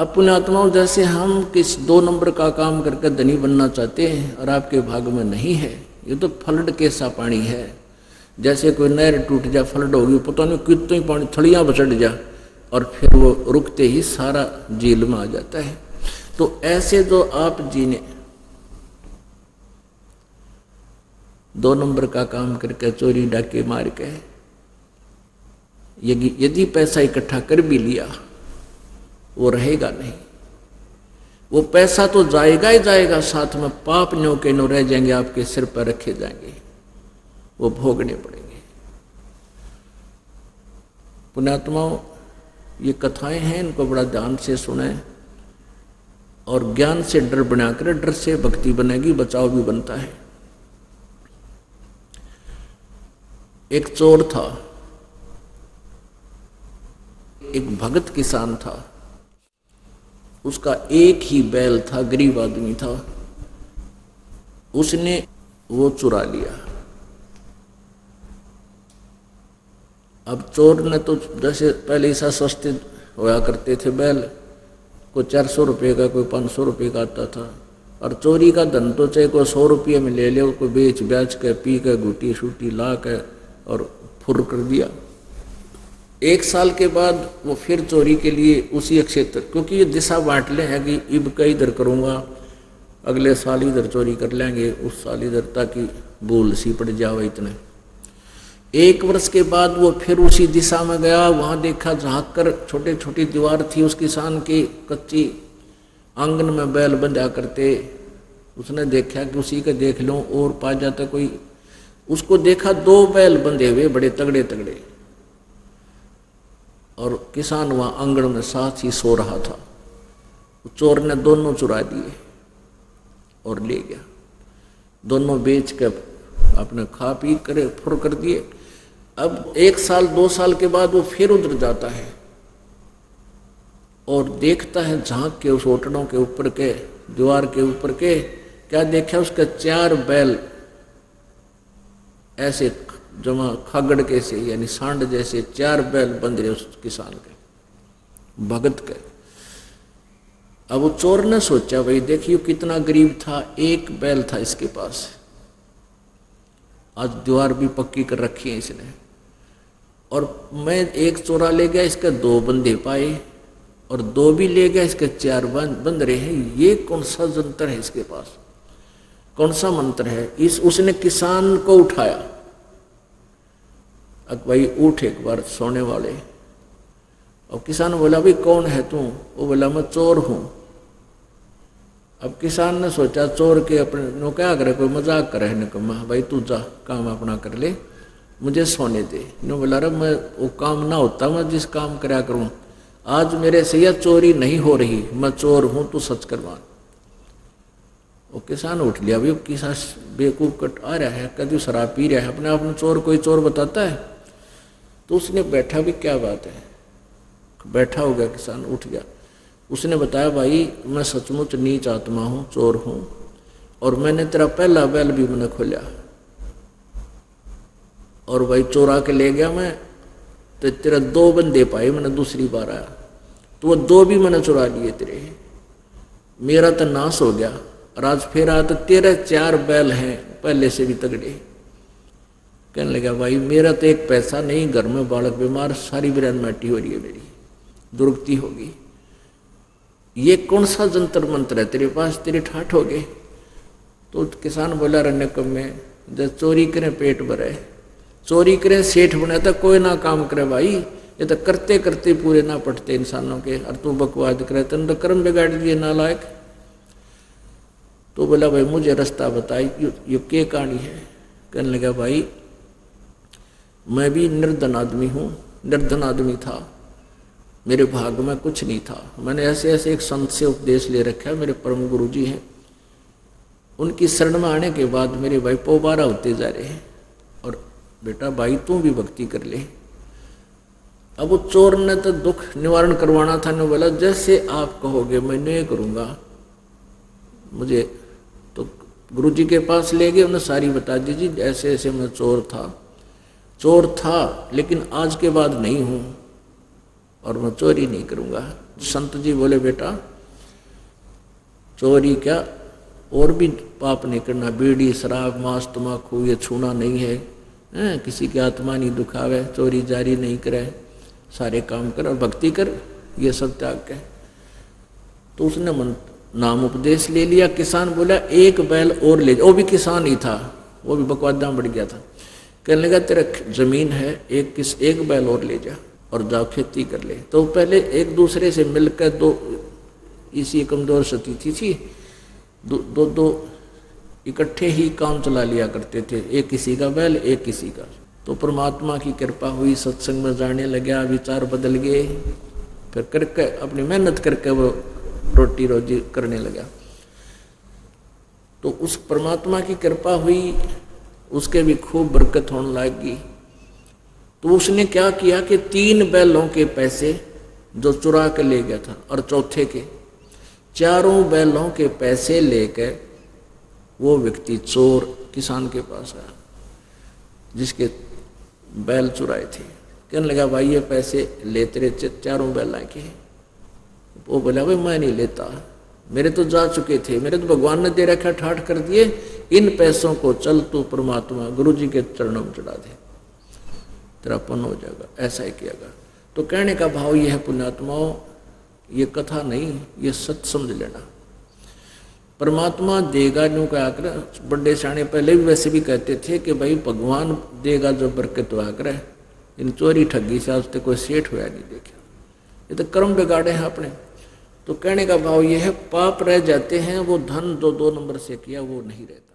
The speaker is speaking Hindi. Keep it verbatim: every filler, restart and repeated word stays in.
अब पुण्यात्माओं, जैसे हम किस दो नंबर का काम करके धनी बनना चाहते हैं और आपके भाग में नहीं है, ये तो फ्लड के सा पानी है। जैसे कोई नहर टूट जा, फ्लड होगी, पता नहीं कितने ही पानी थड़ियाँ बचट जा और फिर वो रुकते ही सारा झील में आ जाता है। तो ऐसे जो आप जीने दो नंबर का काम करके चोरी डाके मार के यदि यदि पैसा इकट्ठा कर भी लिया, वो रहेगा नहीं। वो पैसा तो जाएगा ही जाएगा, साथ में पाप न्यो के नो रह जाएंगे, आपके सिर पर रखे जाएंगे, वो भोगने पड़ेंगे। पुण्यात्माओं, ये कथाएं हैं, इनको बड़ा ध्यान से सुने और ज्ञान से डर बनाकर, डर से भक्ति बनेगी, बचाव भी बनता है। एक चोर था, एक भगत किसान था, उसका एक ही बैल था, गरीब आदमी था, उसने वो चुरा लिया। अब चोर ने तो जैसे पहले ऐसा सस्ते होया करते थे बैल, कोई चार सौ रुपये का, कोई पाँच सौ रुपये का आता था, और चोरी का धन तो चाहे कोई सौ रुपये में ले ले, कोई बेच बेच के पी के घूटी शूटी ला के और फुर कर दिया। एक साल के बाद वो फिर चोरी के लिए उसी क्षेत्र, क्योंकि ये दिशा बांट ले है कि इब का इधर करूँगा, अगले साल इधर चोरी कर लेंगे, उस साल इधर, ताकि भूल सी पड़ जाए इतने। एक वर्ष के बाद वो फिर उसी दिशा में गया, वहाँ देखा झाँक कर छोटे छोटी दीवार थी उस किसान की कच्ची, आंगन में बैल बंधा करते। उसने देखा कि उसी के देख लो और पा जाता कोई, उसको देखा दो बैल बंधे हुए बड़े तगड़े तगड़े, और किसान वहाँ आंगन में साथ ही सो रहा था। चोर ने दोनों चुरा दिए और ले गया, दोनों बेच के अपने खा पी करे फुर कर दिए। अब एक साल दो साल के बाद वो फिर उधर जाता है और देखता है झांक के उस ओटड़ों के ऊपर के, दीवार के ऊपर के, क्या देखा, उसके चार बैल ऐसे जमा खागड़ के से, यानी सांड जैसे चार बैल बंध रहे उस किसान के, भगत के। अब वो चोर ने सोचा, भाई देखियो कितना गरीब था, एक बैल था इसके पास, आज दीवार भी पक्की कर रखी है इसने, और मैं एक चोरा ले गया, इसके दो बंधे पाए, और दो भी ले गया, इसके चार बंध रहे हैं। ये कौन सा जंतर है इसके पास, कौन सा मंत्र है? इस उसने किसान को उठाया, अब भाई उठ एक बार सोने वाले। और किसान बोला, भाई कौन है तू? वो बोला, मैं चोर हूं। अब किसान ने सोचा चोर के अपने नो क्या करे, कोई मजाक करे, ने कहा भाई तू जा काम अपना कर ले, मुझे सोने दे। नो बोला, अरे मैं वो काम ना होता, मैं जिस काम करया करूं, आज मेरे से यह चोरी नहीं हो रही, मैं चोर हूं, तू सच करवा। वो किसान उठ लिया, भाई किसान बेवकूफ कट आ रहा है, कभी शराब पी रहा है, अपने आप में चोर कोई चोर बताता है। तो उसने बैठा, भी क्या बात है, बैठा हो गया किसान, उठ गया। उसने बताया, भाई मैं सचमुच नीच आत्मा हूँ, चोर हूँ, और मैंने तेरा पहला बैल भी मैंने खोला, और भाई चोरा के ले गया मैं, तो तेरा दो बंदे पाए मैंने दूसरी बार आया, तो वो दो भी मैंने चुरा लिए तेरे, मेरा तो नाश हो गया, और आज फिर आया तो तेरे चार बैल हैं पहले से भी तगड़े। कहने लगा, भाई मेरा तो एक पैसा नहीं, घर में बालक बीमार, सारी बिरान माटी हो रही है, मेरी दुर्गति होगी। ये कौन सा जंतर मंत्र है तेरे पास, तेरे ठाठ हो गए? तो किसान बोला, रन्ने कम में जब चोरी करें पेट भरे, चोरी करें सेठ बने तो कोई ना काम करे भाई, ये तो करते करते पूरे ना पटते इंसानों के, और तू बकवाद करे, तेन तो कर्म बिगाड़ दिए नालायक। तो बोला, भाई मुझे रास्ता बताई, ये क्या कहानी है? कहने लगा, भाई मैं भी निर्धन आदमी हूँ, निर्धन आदमी था, मेरे भाग में कुछ नहीं था, मैंने ऐसे ऐसे एक संत से उपदेश ले रखा है, मेरे परम गुरु जी हैं, उनकी शरण में आने के बाद मेरे भाई पोबारा होते जा रहे हैं, और बेटा भाई तू भी भक्ति कर ले। अब वो चोर ने तो दुख निवारण करवाना था, ने बोला जैसे आप कहोगे मैं नहीं करूँगा। मुझे तो गुरु जी के पास ले गए, उन्हें सारी बता दीजिए, ऐसे ऐसे मैं चोर था, चोर था लेकिन आज के बाद नहीं हूँ, और मैं चोरी नहीं करूँगा। संत जी बोले बेटा चोरी क्या और भी पाप नहीं करना, बीड़ी शराब मांस तम्बाकू ये छूना नहीं है, हैं? किसी की आत्मा नहीं दुखावे, चोरी जारी नहीं करे, सारे काम कर और भक्ति कर, ये सब त्याग के। तो उसने मन नाम उपदेश ले लिया। किसान बोला एक बैल और ले जा, वो भी किसान ही था, वो भी बकवादा बढ़ गया था। कहने लगा तेरा जमीन है, एक किस एक बैल और ले जा और जाओ खेती कर ले। तो पहले एक दूसरे से मिलकर दो इसी कमजोर स्थिति थी, दो दो, दो इकट्ठे ही काम चला लिया करते थे, एक किसी का बैल एक किसी का। तो परमात्मा की कृपा हुई, सत्संग में जाने लगा, विचार बदल गए, फिर करके अपनी मेहनत करके वो रोटी रोजी करने लगा। तो उस परमात्मा की कृपा हुई, उसके भी खूब बरकत होने लगी। तो उसने क्या किया कि तीन बैलों के पैसे जो चुरा के ले गया था और चौथे के चारों बैलों के पैसे लेकर वो व्यक्ति चोर किसान के पास आया जिसके बैल चुराए थे। कहने लगा भाई ये पैसे ले तेरे चारों बैल के। वो बोला भाई मैं नहीं लेता, मेरे तो जा चुके थे, मेरे तो भगवान ने दे रखा, ठाठ कर दिए, इन पैसों को चल तू परमात्मा गुरु जी के चरणों में चढ़ा दे, तेरा पुण्य हो जाएगा। ऐसा ही कियागा। तो कहने का भाव यह है पुण्यात्माओं, ये कथा नहीं, ये सच समझ लेना। परमात्मा देगा न्यू का आकर, बड़े शाणे पहले भी वैसे भी कहते थे कि भाई भगवान देगा जो बरकत हुआ करे, इन चोरी ठगी से आज तक कोई सेठ हुआ नहीं देखा, ये तो कर्म बिगाड़े हैं अपने। तो कहने का भाव ये है पाप रह जाते हैं, वो धन जो दो नंबर से किया वो नहीं रहता।